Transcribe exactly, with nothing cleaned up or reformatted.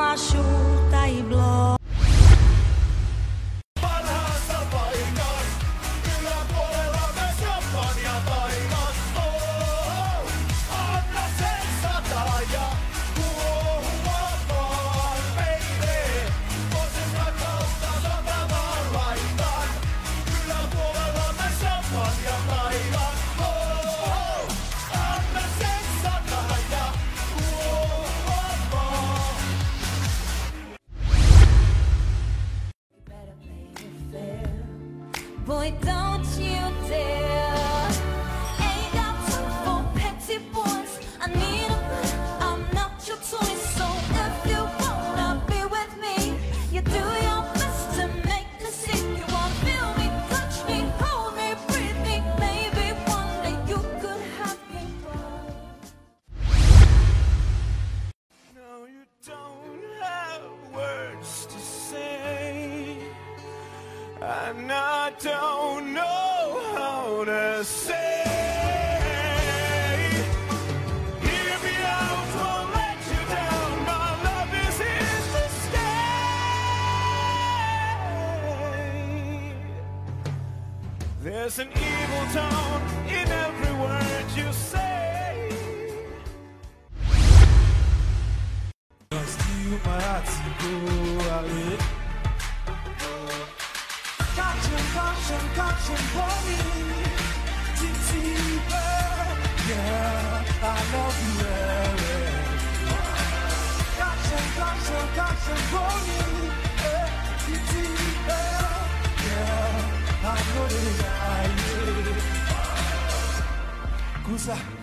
asciutta i blog. Boy, don't you dare. Ain't got time for petty boys. I need a man, I'm not your toy. So if you wanna be with me, you do your best to make me sick. You wanna feel me, touch me, hold me, breathe me. Maybe one day you could have me back. No, you don't have words to say, and I don't know how to say. Hear me out, won't let you down. My love is here to stay. There's an evil tone in every word you say. Steal my heart to go away. Caution, caution, caution for me. Tipsy bird, yeah, I love you very. Caution, caution, caution for me. Tipsy bird, yeah, I know that I will. Kusa.